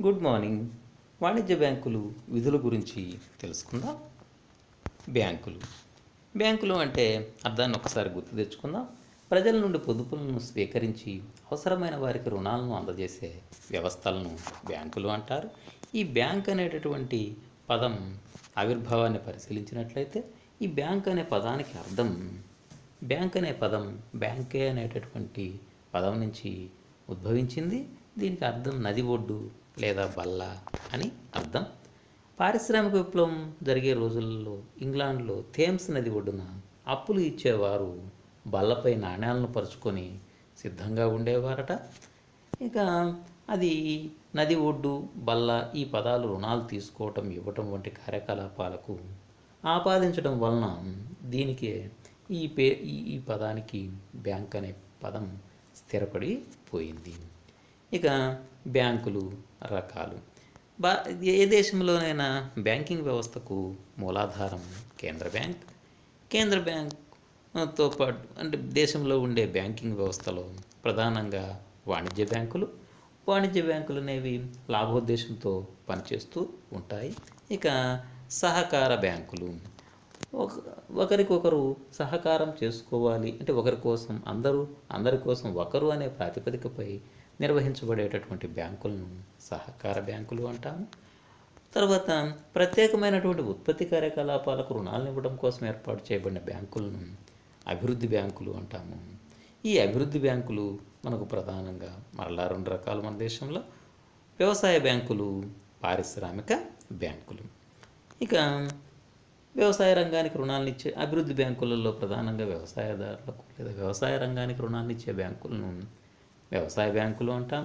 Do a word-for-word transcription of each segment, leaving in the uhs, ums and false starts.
Good morning. వాణిజ్య బ్యాంకులు విధుల గురించి తెలుసుకుందాం. బ్యాంకులు బ్యాంకులు అంటే అర్థాన్ని ఒకసారి గుర్తు తెచ్చుకుందాం. ప్రజల నుండి పొదుపులను స్వీకరించి అవసరమైన వారికి రుణాలను అందజేసే వ్యవస్థలను బ్యాంకులు అంటారు. ఈ బ్యాంక్ అనేటటువంటి పదం ఆవిర్భావాన్ని పరిశీలించినట్లయితే ఈ బ్యాంక్ అనే పదానికి అర్థం బ్యాంక్ అనే పదం బ్యాంకే అనేటటువంటి పదం నుంచి ఉద్భవించింది. దీనికి అర్థం నది ఒడ్డు లేదా బల్ల అని అర్థం. పారిశ్రామిక విప్లవం జరిగే రోజుల్లో ఇంగ్లాండ్లో థేమ్స్ నది ఒడ్డున అప్పులు ఇచ్చేవారు బల్లపై నాణ్యాలను పరుచుకొని సిద్ధంగా ఉండేవారట. ఇక అది నది ఒడ్డు బల్ల ఈ పదాలు రుణాలు తీసుకోవటం ఇవ్వటం వంటి కార్యకలాపాలకు ఆపాదించడం వలన దీనికి ఈ పే ఈ పదానికి బ్యాంక్ అనే పదం స్థిరపడిపోయింది. ఇక బ్యాంకులు రకాలు. బా ఏ దేశంలోనైనా బ్యాంకింగ్ వ్యవస్థకు మూలాధారం కేంద్ర బ్యాంక్. కేంద్ర బ్యాంక్తో పాటు అంటే దేశంలో ఉండే బ్యాంకింగ్ వ్యవస్థలో ప్రధానంగా వాణిజ్య బ్యాంకులు వాణిజ్య బ్యాంకులు అనేవి లాభోద్దేశంతో పనిచేస్తూ ఉంటాయి. ఇక సహకార బ్యాంకులు ఒక ఒకరికొకరు సహకారం చేసుకోవాలి అంటే ఒకరి కోసం అందరూ అందరి కోసం ఒకరు అనే ప్రాతిపదికపై నిర్వహించబడేటటువంటి బ్యాంకులను సహకార బ్యాంకులు అంటాము. తర్వాత ప్రత్యేకమైనటువంటి ఉత్పత్తి కార్యకలాపాలకు రుణాలను ఇవ్వడం కోసం ఏర్పాటు చేయబడిన బ్యాంకులను అభివృద్ధి బ్యాంకులు అంటాము. ఈ అభివృద్ధి బ్యాంకులు మనకు ప్రధానంగా మరలా రెండు రకాలు మన దేశంలో: వ్యవసాయ బ్యాంకులు, పారిశ్రామిక బ్యాంకులు. ఇక వ్యవసాయ రంగానికి రుణాలను ఇచ్చే అభివృద్ధి బ్యాంకులలో ప్రధానంగా వ్యవసాయదారులకు లేదా వ్యవసాయ రంగానికి రుణాలను ఇచ్చే బ్యాంకులను వ్యవసాయ బ్యాంకులు అంటాము.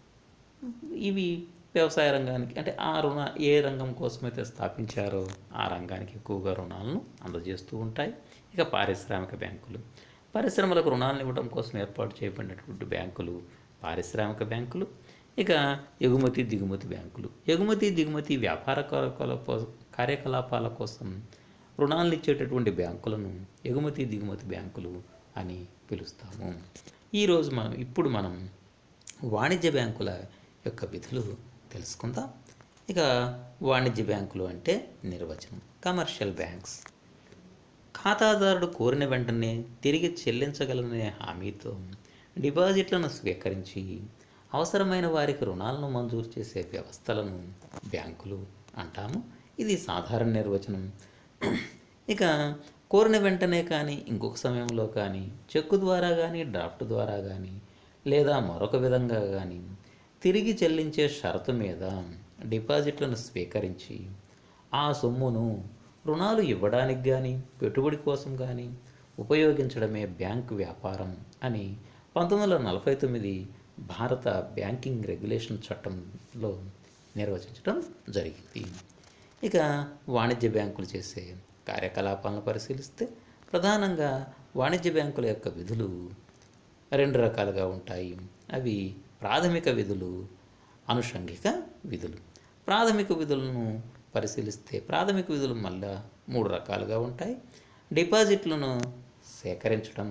ఇవి వ్యవసాయ రంగానికి అంటే ఆ రుణ ఏ రంగం కోసమైతే స్థాపించారో ఆ రంగానికి ఎక్కువగా రుణాలను అందజేస్తూ ఉంటాయి. ఇక పారిశ్రామిక బ్యాంకులు పరిశ్రమలకు రుణాలను ఇవ్వడం కోసం ఏర్పాటు చేయబడినటువంటి బ్యాంకులు పారిశ్రామిక బ్యాంకులు. ఇక ఎగుమతి దిగుమతి బ్యాంకులు ఎగుమతి దిగుమతి వ్యాపార కార్యకలాప కార్యకలాపాల కోసం రుణాలను ఇచ్చేటటువంటి బ్యాంకులను ఎగుమతి దిగుమతి బ్యాంకులు అని పిలుస్తాము. ఈరోజు మనం ఇప్పుడు మనం వాణిజ్య బ్యాంకుల యొక్క విధులు తెలుసుకుందాం. ఇక వాణిజ్య బ్యాంకులు అంటే నిర్వచనం: కమర్షియల్ బ్యాంక్స్ ఖాతాదారుడు కోరిన వెంటనే తిరిగి చెల్లించగలనే హామీతో డిపాజిట్లను స్వీకరించి అవసరమైన వారికి రుణాలను మంజూరు చేసే వ్యవస్థలను బ్యాంకులు అంటాము. ఇది సాధారణ నిర్వచనం. ఇక కోరిన వెంటనే కానీ ఇంకొక సమయంలో కానీ చెక్కు ద్వారా కానీ డ్రాఫ్ట్ ద్వారా కానీ లేదా మరొక విధంగా కానీ తిరిగి చెల్లించే షరతు మీద డిపాజిట్లను స్వీకరించి ఆ సొమ్మును రుణాలు ఇవ్వడానికి కానీ పెట్టుబడి కోసం కానీ ఉపయోగించడమే బ్యాంకు వ్యాపారం అని పంతొమ్మిది వందల నలభై తొమ్మిది భారత బ్యాంకింగ్ రెగ్యులేషన్ చట్టంలో నిర్వచించడం జరిగింది. ఇక వాణిజ్య బ్యాంకులు చేసే కార్యకలాపాలను పరిశీలిస్తే ప్రధానంగా వాణిజ్య బ్యాంకుల యొక్క విధులు రెండు రకాలుగా ఉంటాయి. అవి ప్రాథమిక విధులు, అనుషంగిక విధులు. ప్రాథమిక విధులను పరిశీలిస్తే ప్రాథమిక విధులు మళ్ళా మూడు రకాలుగా ఉంటాయి. డిపాజిట్లను సేకరించడం,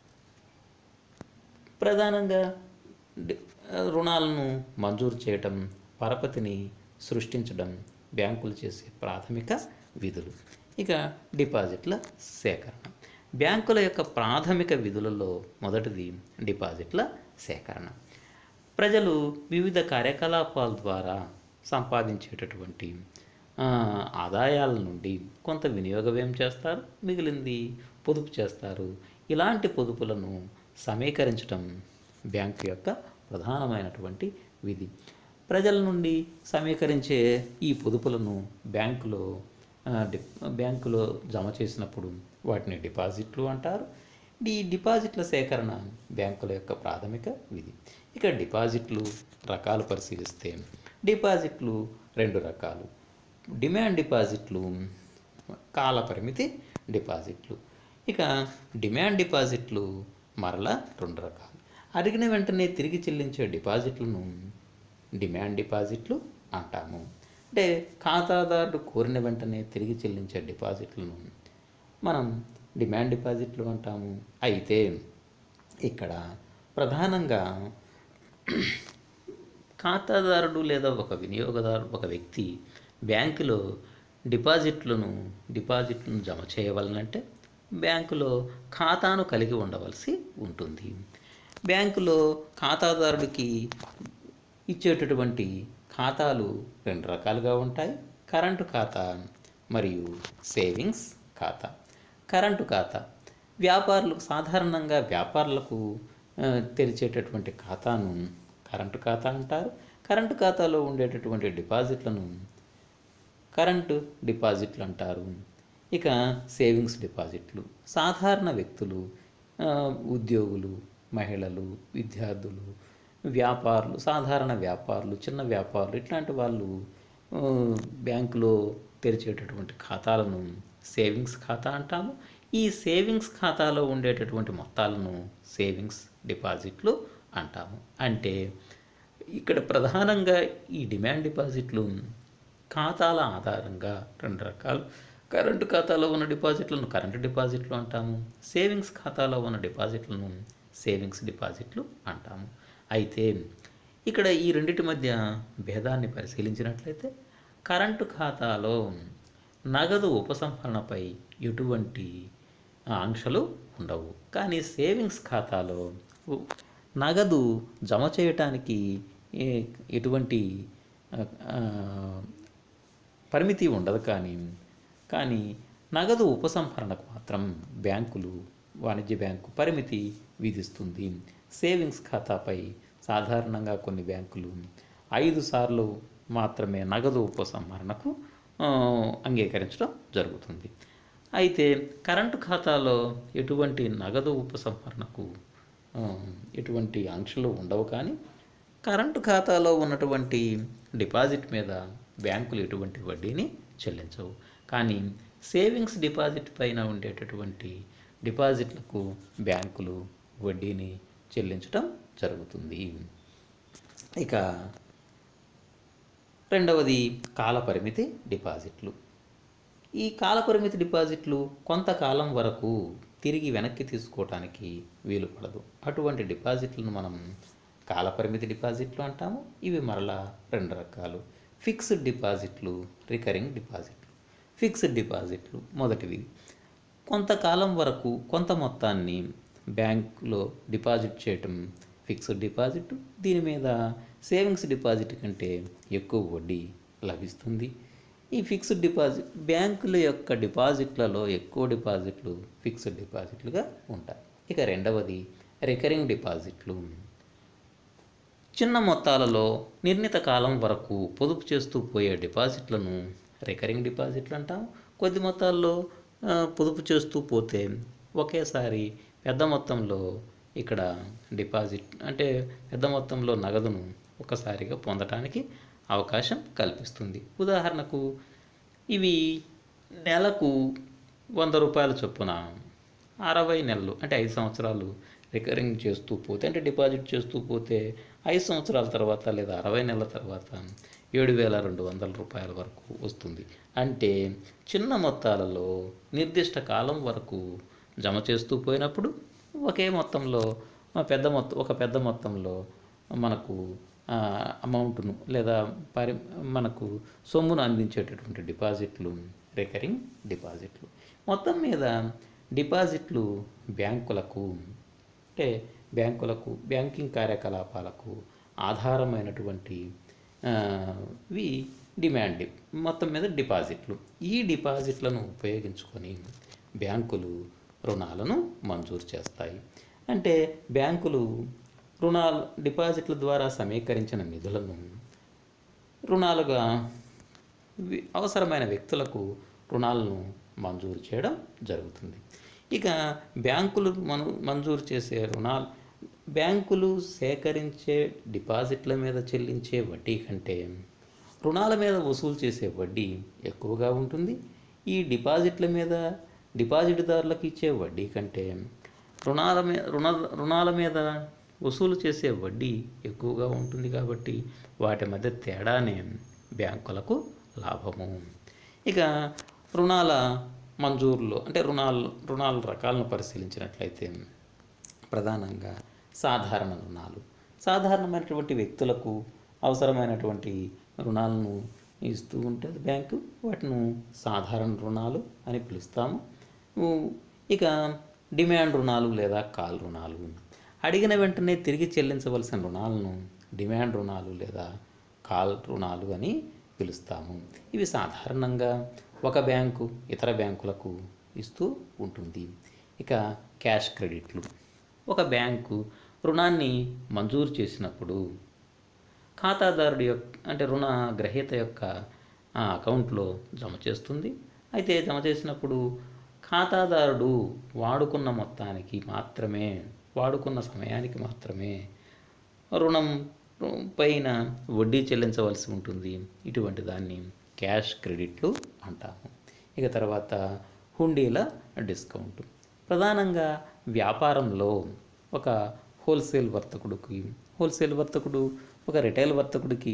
ప్రధానంగా రుణాలను మంజూరు చేయటం, పరపతిని సృష్టించడం బ్యాంకులు చేసే ప్రాథమిక విధులు. ఇక డిపాజిట్ల సేకరణ. బ్యాంకుల యొక్క ప్రాథమిక విధులలో మొదటిది డిపాజిట్ల సేకరణ. ప్రజలు వివిధ కార్యకలాపాల ద్వారా సంపాదించేటటువంటి ఆదాయాల నుండి కొంత వినియోగ వ్యయం చేస్తారు, మిగిలింది పొదుపు చేస్తారు. ఇలాంటి పొదుపులను సమీకరించడం బ్యాంకు యొక్క ప్రధానమైనటువంటి విధి. ప్రజల నుండి సమీకరించే ఈ పొదుపులను బ్యాంకులో బ్యాంకులో జమ చేసినప్పుడు వాటిని డిపాజిట్లు అంటారు. ఈ డిపాజిట్ల సేకరణ బ్యాంకుల యొక్క ప్రాథమిక విధి. ఇక డిపాజిట్లు రకాలు పరిశీలిస్తే డిపాజిట్లు రెండు రకాలు: డిమాండ్ డిపాజిట్లు, కాలపరిమితి డిపాజిట్లు. ఇక డిమాండ్ డిపాజిట్లు మరలా రెండు రకాలు. అడిగిన వెంటనే తిరిగి చెల్లించే డిపాజిట్లను డిమాండ్ డిపాజిట్లు అంటాము. అంటే ఖాతాదారుడు కోరిన వెంటనే తిరిగి చెల్లించే డిపాజిట్లను మనం డిమాండ్ డిపాజిట్లు అంటాము. అయితే ఇక్కడ ప్రధానంగా ఖాతాదారుడు లేదా ఒక వినియోగదారుడు ఒక వ్యక్తి బ్యాంకులో డిపాజిట్లను డిపాజిట్లను జమ చేయవలనంటే బ్యాంకులో ఖాతాను కలిగి ఉండవలసి ఉంటుంది. బ్యాంకులో ఖాతాదారుడికి ఇచ్చేటటువంటి ఖాతాలు రెండు రకాలుగా ఉంటాయి: కరెంటు ఖాతా మరియు సేవింగ్స్ ఖాతా. కరెంటు ఖాతా వ్యాపారులకు సాధారణంగా వ్యాపారులకు తెరిచేటటువంటి ఖాతాను కరెంటు ఖాతా అంటారు. కరెంటు ఖాతాలో ఉండేటటువంటి డిపాజిట్లను కరెంటు డిపాజిట్లు అంటారు. ఇక సేవింగ్స్ డిపాజిట్లు సాధారణ వ్యక్తులు, ఉద్యోగులు, మహిళలు, విద్యార్థులు, వ్యాపారులు, సాధారణ వ్యాపారులు, చిన్న వ్యాపారులు ఇట్లాంటి వాళ్ళు బ్యాంకులో తెరిచేటటువంటి ఖాతాలను సేవింగ్స్ ఖాతా అంటాము. ఈ సేవింగ్స్ ఖాతాలో ఉండేటటువంటి మొత్తాలను సేవింగ్స్ డిపాజిట్లు అంటాము. అంటే ఇక్కడ ప్రధానంగా ఈ డిమాండ్ డిపాజిట్లు ఖాతాల ఆధారంగా రెండు రకాలు. కరెంటు ఖాతాలో ఉన్న డిపాజిట్లను కరెంటు డిపాజిట్లు అంటాము. సేవింగ్స్ ఖాతాలో ఉన్న డిపాజిట్లను సేవింగ్స్ డిపాజిట్లు అంటాము. అయితే ఇక్కడ ఈ రెండింటి మధ్య భేదాన్ని పరిశీలించినట్లయితే కరెంటు ఖాతాలో నగదు ఉపసంహరణపై ఎటువంటి ఆంక్షలు ఉండవు. కానీ సేవింగ్స్ ఖాతాలో నగదు జమ చేయటానికి ఎటువంటి పరిమితి ఉండదు. కానీ కానీ నగదు ఉపసంహరణకు మాత్రం బ్యాంకులు వాణిజ్య బ్యాంకు పరిమితి విధిస్తుంది. సేవింగ్స్ ఖాతాపై సాధారణంగా కొన్ని బ్యాంకులు ఐదు సార్లు మాత్రమే నగదు ఉపసంహరణకు అంగీకరించడం జరుగుతుంది. అయితే కరెంటు ఖాతాలో ఎటువంటి నగదు ఉపసంహరణకు ఎటువంటి ఆంక్షలు ఉండవు. కానీ కరెంటు ఖాతాలో ఉన్నటువంటి డిపాజిట్ మీద బ్యాంకులు ఎటువంటి వడ్డీని చెల్లించవు. కానీ సేవింగ్స్ డిపాజిట్ పైన ఉండేటటువంటి డిపాజిట్లకు బ్యాంకులు వడ్డీని చెల్లించడం జరుగుతుంది. ఇక రెండవది కాలపరిమితి డిపాజిట్లు. ఈ కాలపరిమితి డిపాజిట్లు కొంతకాలం వరకు తిరిగి వెనక్కి తీసుకోవటానికి వీలు పడదు. అటువంటి డిపాజిట్లను మనం కాలపరిమితి డిపాజిట్లు అంటాము. ఇవి మరలా రెండు రకాలు: ఫిక్స్డ్ డిపాజిట్లు, రికరింగ్ డిపాజిట్లు. ఫిక్స్డ్ డిపాజిట్లు మొదటివి కొంతకాలం వరకు కొంత మొత్తాన్ని బ్యాంకులో డిపాజిట్ చేయటం ఫిక్స్డ్ డిపాజిట్. దీని మీద సేవింగ్స్ డిపాజిట్ కంటే ఎక్కువ వడ్డీ లభిస్తుంది. ఈ ఫిక్స్డ్ డిపాజిట్ బ్యాంకుల యొక్క డిపాజిట్లలో ఎక్కువ డిపాజిట్లు ఫిక్స్డ్ డిపాజిట్లుగా ఉంటాయి. ఇక రెండవది రికరింగ్ డిపాజిట్లు. చిన్న మొత్తాలలో నిర్ణీత కాలం వరకు పొదుపు చేస్తూ పోయే డిపాజిట్లను రికరింగ్ డిపాజిట్లు అంటాం. కొద్ది మొత్తాల్లో పొదుపు చేస్తూ పోతే ఒకేసారి పెద్ద మొత్తంలో ఇక్కడ డిపాజిట్ అంటే పెద్ద మొత్తంలో నగదును ఒకసారిగా పొందటానికి అవకాశం కల్పిస్తుంది. ఉదాహరణకు ఇవి నెలకు వంద రూపాయల చొప్పున అరవై నెలలు అంటే ఐదు సంవత్సరాలు రికరింగ్ చేస్తూ పోతే అంటే డిపాజిట్ చేస్తూ పోతే ఐదు సంవత్సరాల తర్వాత లేదా అరవై నెలల తర్వాత ఏడు వేల రెండు వందల రూపాయల వరకు వస్తుంది. అంటే చిన్న మొత్తాలలో నిర్దిష్ట కాలం వరకు జమ చేస్తూ పోయినప్పుడు ఒకే మొత్తంలో పెద్ద మొత్తం ఒక పెద్ద మొత్తంలో మనకు అమౌంట్ను లేదా పరి మనకు సొమ్మును అందించేటటువంటి డిపాజిట్లు రికరింగ్ డిపాజిట్లు. మొత్తం మీద డిపాజిట్లు బ్యాంకులకు అంటే బ్యాంకులకు బ్యాంకింగ్ కార్యకలాపాలకు ఆధారమైనటువంటి వి డిమాండ్ మొత్తం మీద డిపాజిట్లు. ఈ డిపాజిట్లను ఉపయోగించుకొని బ్యాంకులు రుణాలను మంజూరు చేస్తాయి. అంటే బ్యాంకులు రుణాలు డిపాజిట్ల ద్వారా సమీకరించిన నిధులను రుణాలుగా అవసరమైన వ్యక్తులకు రుణాలను మంజూరు చేయడం జరుగుతుంది. ఇక బ్యాంకులు మను మంజూరు చేసే రుణాలు బ్యాంకులు సేకరించే డిపాజిట్ల మీద చెల్లించే వడ్డీ కంటే రుణాల మీద వసూలు చేసే వడ్డీ ఎక్కువగా ఉంటుంది. ఈ డిపాజిట్ల మీద డిపాజిట్దారులకు ఇచ్చే వడ్డీ కంటే రుణాల మీద రుణ రుణాల మీద వసూలు చేసే వడ్డీ ఎక్కువగా ఉంటుంది. కాబట్టి వాటి మధ్య తేడానే బ్యాంకులకు లాభము. ఇక రుణాల మంజూరులో అంటే రుణాలు రుణాల రకాలను పరిశీలించినట్లయితే ప్రధానంగా సాధారణ రుణాలు సాధారణమైనటువంటి వ్యక్తులకు అవసరమైనటువంటి రుణాలను ఇస్తూ ఉంటుంది బ్యాంకు. వాటిని సాధారణ రుణాలు అని పిలుస్తాము. ఇక డిమాండ్ రుణాలు లేదా కాల్ రుణాలు, అడిగిన వెంటనే తిరిగి చెల్లించవలసిన రుణాలను డిమాండ్ రుణాలు లేదా కాల్ రుణాలు అని పిలుస్తాము. ఇవి సాధారణంగా ఒక బ్యాంకు ఇతర బ్యాంకులకు ఇస్తూ ఉంటుంది. ఇక క్యాష్ క్రెడిట్లు, ఒక బ్యాంకు రుణాన్ని మంజూరు చేసినప్పుడు ఖాతాదారుడి యొక్క అంటే రుణ గ్రహీత యొక్క అకౌంట్లో జమ చేస్తుంది. అయితే జమ చేసినప్పుడు ఖాతాదారుడు వాడుకున్న మొత్తానికి మాత్రమే వాడుకున్న సమయానికి మాత్రమే రుణం పైన వడ్డీ చెల్లించవలసి ఉంటుంది. ఇటువంటి దాన్ని క్యాష్ క్రెడిట్లు అంటాము. ఇక తర్వాత హుండీల డిస్కౌంట్, ప్రధానంగా వ్యాపారంలో ఒక హోల్సేల్ వర్తకుడికి హోల్సేల్ వర్తకుడు ఒక రిటైల్ వర్తకుడికి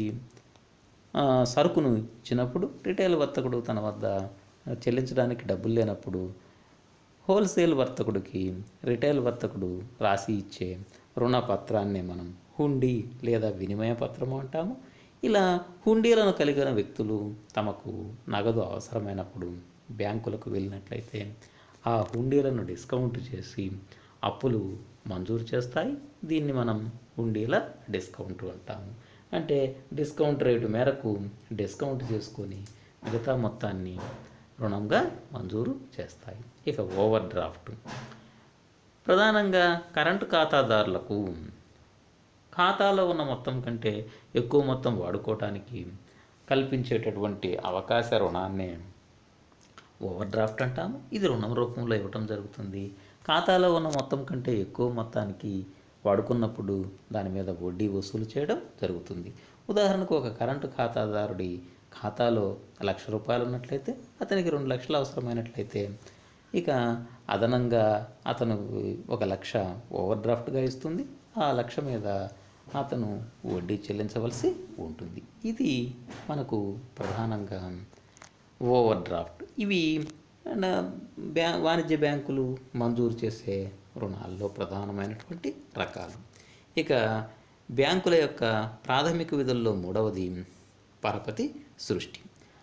సరుకును ఇచ్చినప్పుడు రిటైల్ వర్తకుడు తన వద్ద చెల్లించడానికి డబ్బులు లేనప్పుడు హోల్సేల్ వర్తకుడికి రిటైల్ వర్తకుడు రాసి ఇచ్చే రుణ పత్రాన్ని మనం హుండీ లేదా వినిమయ పత్రము అంటాము. ఇలా హుండీలను కలిగిన వ్యక్తులు తమకు నగదు అవసరమైనప్పుడు బ్యాంకులకు వెళ్ళినట్లయితే ఆ హుండీలను డిస్కౌంట్ చేసి అప్పులు మంజూరు చేస్తాయి. దీన్ని మనం హుండీల డిస్కౌంట్ అంటాము. అంటే డిస్కౌంట్ రేటు మేరకు డిస్కౌంట్ చేసుకొని మిగతా మొత్తాన్ని రుణంగా మంజూరు చేస్తాయి. ఇక ఓవర్ డ్రాఫ్ట్, ప్రధానంగా కరెంటు ఖాతాదారులకు ఖాతాలో ఉన్న మొత్తం కంటే ఎక్కువ మొత్తం వాడుకోవటానికి కల్పించేటటువంటి అవకాశ రుణాన్నే ఓవర్ డ్రాఫ్ట్ అంటాము. ఇది రుణం రూపంలో ఇవ్వటం జరుగుతుంది. ఖాతాలో ఉన్న మొత్తం కంటే ఎక్కువ మొత్తానికి వాడుకున్నప్పుడు దాని మీద వడ్డీ వసూలు చేయడం జరుగుతుంది. ఉదాహరణకు ఒక కరెంటు ఖాతాదారుడి ఖాతాలో లక్ష రూపాయలు ఉన్నట్లయితే అతనికి రెండు లక్షలు అవసరమైనట్లయితే ఇక అదనంగా అతను ఒక లక్ష ఓవర్ డ్రాఫ్ట్గా ఇస్తుంది. ఆ లక్ష మీద అతను వడ్డీ చెల్లించవలసి ఉంటుంది. ఇది మనకు ప్రధానంగా ఓవర్ డ్రాఫ్ట్. ఇవి బ్యా వాణిజ్య బ్యాంకులు మంజూరు చేసే రుణాల్లో ప్రధానమైనటువంటి రకాలు. ఇక బ్యాంకుల యొక్క ప్రాథమిక విధుల్లో మూడవది పరపతి సృష్టి.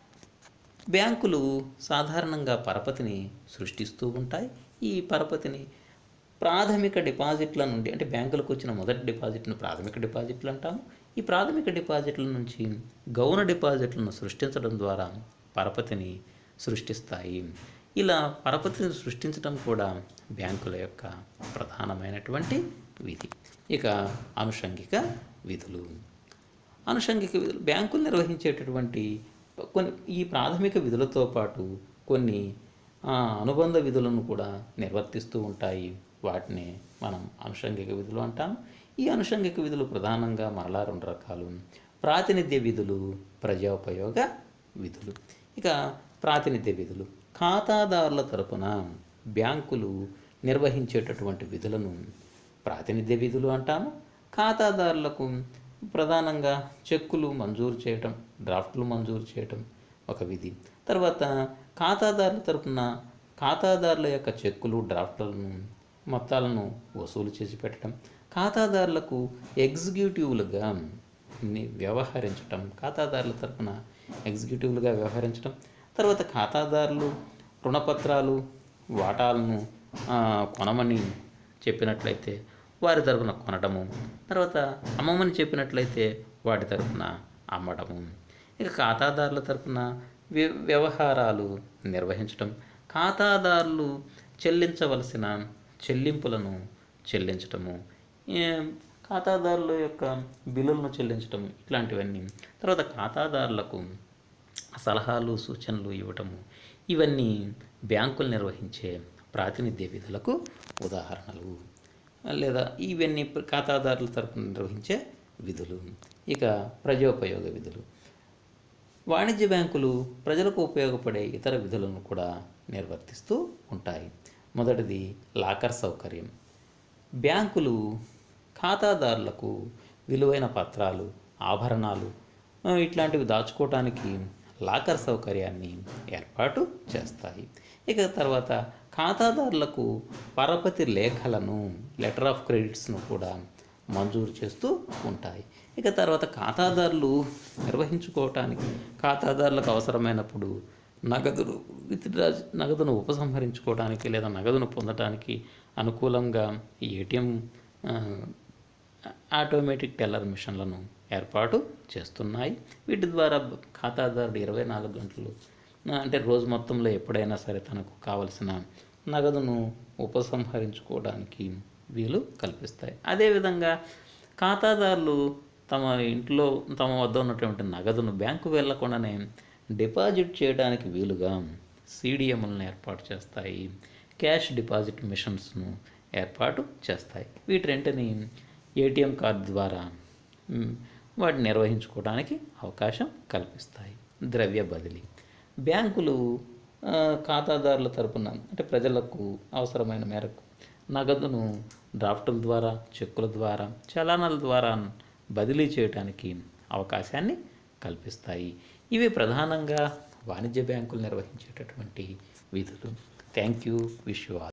బ్యాంకులు సాధారణంగా పరపతిని సృష్టిస్తూ ఉంటాయి. ఈ పరపతిని ప్రాథమిక డిపాజిట్ల నుండి అంటే బ్యాంకులకు వచ్చిన మొదటి డిపాజిట్ను ప్రాథమిక డిపాజిట్లు అంటాము. ఈ ప్రాథమిక డిపాజిట్ల నుంచి గౌణ డిపాజిట్లను సృష్టించడం ద్వారా పరపతిని సృష్టిస్తాయి. ఇలా పరపతిని సృష్టించడం కూడా బ్యాంకుల యొక్క ప్రధానమైనటువంటి విధి. ఇక అనుషంగిక విధులు. అనుషంగిక విధులు బ్యాంకులు నిర్వహించేటటువంటి కొన్ని ఈ ప్రాథమిక విధులతో పాటు కొన్ని అనుబంధ విధులను కూడా నిర్వర్తిస్తూ ఉంటాయి. వాటిని మనం అనుషంగిక విధులు అంటాం. ఈ అనుషంగిక విధులు ప్రధానంగా మరలా రెండు రకాలు: ప్రాతినిధ్య విధులు, ప్రజోపయోగ విధులు. ఇక ప్రాతినిధ్య విధులు ఖాతాదారుల తరపున బ్యాంకులు నిర్వహించేటటువంటి విధులను ప్రాతినిధ్య విధులు అంటాము. ఖాతాదారులకు ప్రధానంగా చెక్కులు మంజూరు చేయటం, డ్రాఫ్ట్లు మంజూరు చేయటం ఒక విధి. తర్వాత ఖాతాదారుల తరపున ఖాతాదారుల యొక్క చెక్కులు, డ్రాఫ్ట్లను మొత్తాలను వసూలు చేసి పెట్టడం, ఖాతాదారులకు ఎగ్జిక్యూటివ్లుగా వ్యవహరించటం, ఖాతాదారుల తరపున ఎగ్జిక్యూటివ్లుగా వ్యవహరించడం. తర్వాత ఖాతాదారులు రుణపత్రాలు, వాటాలను కొనమని చెప్పినట్లయితే వారి తరపున కొనడము, తర్వాత అమ్మమని చెప్పినట్లయితే వాటి తరపున అమ్మడము. ఇక ఖాతాదారుల తరపున వ్య వ్యవహారాలు నిర్వహించడం, ఖాతాదారులు చెల్లించవలసిన చెల్లింపులను చెల్లించటము, ఖాతాదారుల యొక్క బిల్లులను చెల్లించటము, ఇట్లాంటివన్నీ. తర్వాత ఖాతాదారులకు సలహాలు, సూచనలు ఇవ్వటము. ఇవన్నీ బ్యాంకులు నిర్వహించే ప్రాతినిధ్య విధులకు ఉదాహరణలు, లేదా ఇవన్నీ ఖాతాదారుల తరపున నిర్వహించే విధులు. ఇక ప్రజోపయోగ విధులు. వాణిజ్య బ్యాంకులు ప్రజలకు ఉపయోగపడే ఇతర విధులను కూడా నిర్వర్తిస్తూ ఉంటాయి. మొదటిది లాకర్ సౌకర్యం. బ్యాంకులు ఖాతాదారులకు విలువైన పత్రాలు, ఆభరణాలు ఇట్లాంటివి దాచుకోవటానికి లాకర్ సౌకర్యాన్ని ఏర్పాటు చేస్తాయి. ఇక తర్వాత ఖాతాదారులకు పరపతి లేఖలను, లెటర్ ఆఫ్ క్రెడిట్స్ను కూడా మంజూరు చేస్తూ ఉంటాయి. ఇక తర్వాత ఖాతాదారులు నిర్వహించుకోవటానికి ఖాతాదారులకు అవసరమైనప్పుడు నగదును విత్డ్రా నగదును ఉపసంహరించుకోవడానికి లేదా నగదును పొందడానికి అనుకూలంగా ఈ ఏటీఎం ఆటోమేటిక్ టెల్లర్ మిషన్లను ఏర్పాటు చేస్తున్నాయి. వీటి ద్వారా ఖాతాదారుడు ఇరవై నాలుగు గంటలు అంటే రోజు మొత్తంలో ఎప్పుడైనా సరే తనకు కావలసిన నగదును ఉపసంహరించుకోవడానికి వీలు కల్పిస్తాయి. అదేవిధంగా ఖాతాదారులు తమ ఇంట్లో తమ వద్ద ఉన్నటువంటి నగదును బ్యాంకు వెళ్లకుండానే డిపాజిట్ చేయడానికి వీలుగా సిడిఎంలను ఏర్పాటు చేస్తాయి. క్యాష్ డిపాజిట్ మిషన్స్ను ఏర్పాటు చేస్తాయి. వీటిరెంటిని ఏటీఎం కార్డు ద్వారా వాటిని నిర్వహించుకోవడానికి అవకాశం కల్పిస్తాయి. ద్రవ్య బదిలీ బ్యాంకులు ఖాతాదారుల తరపున అంటే ప్రజలకు అవసరమైన మేరకు నగదును డ్రాఫ్టుల ద్వారా, చెక్కుల ద్వారా, చలానాల ద్వారా బదిలీ చేయడానికి అవకాశాన్ని కల్పిస్తాయి. ఇవి ప్రధానంగా వాణిజ్య బ్యాంకులు నిర్వహించేటటువంటి విధులు. Thank you. Wish you all.